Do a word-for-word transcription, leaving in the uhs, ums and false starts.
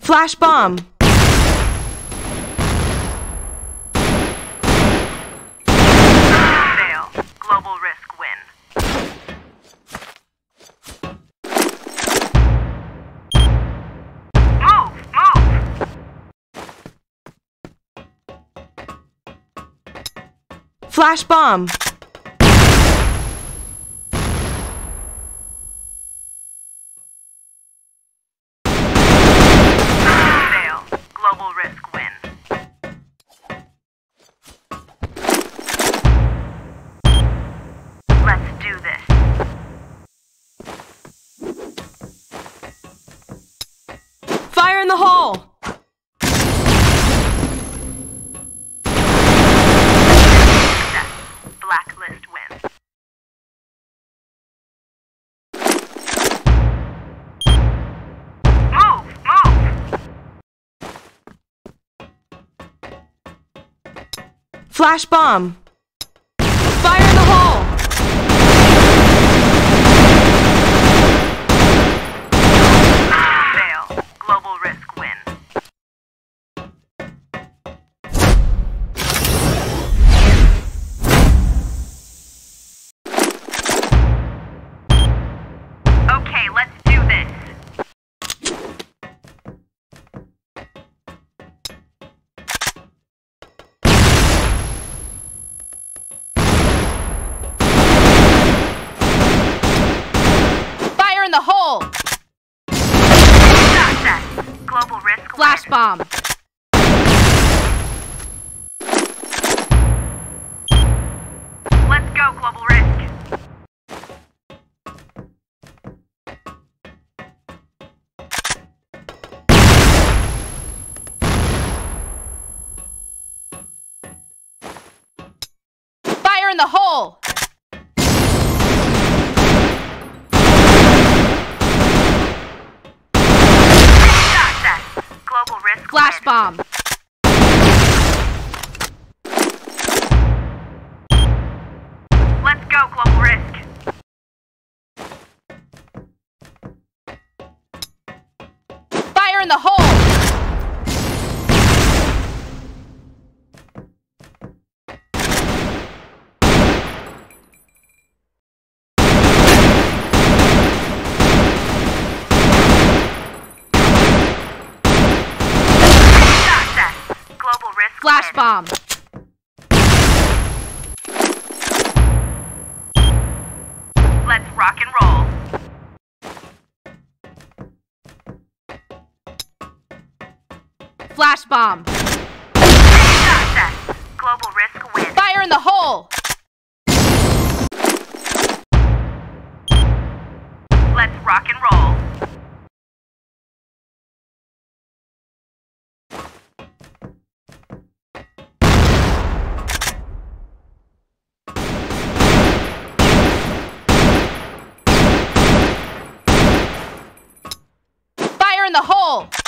Flash bomb. Fail. Global risk win. Move! Move! Flash bomb. Fail. Global risk win. Let's do this. Fire in the hole. Success. Blacklist win. Move! Move! Flash bomb. Fire in the hole. Fail. Global risk win. Okay, let's do this. Fire in the hole. Success. Global risk Flash win. bomb. Let's go, global risk. Fire in the hole. Success. Global risk Flash win. bomb. Let's go, global risk. Fire in the hole. Success. Global risk Flash win. bomb. Let's rock and roll. Flash bomb. Success. Global risk win. Fire in the hole. Let's rock and roll. Fire in the hole.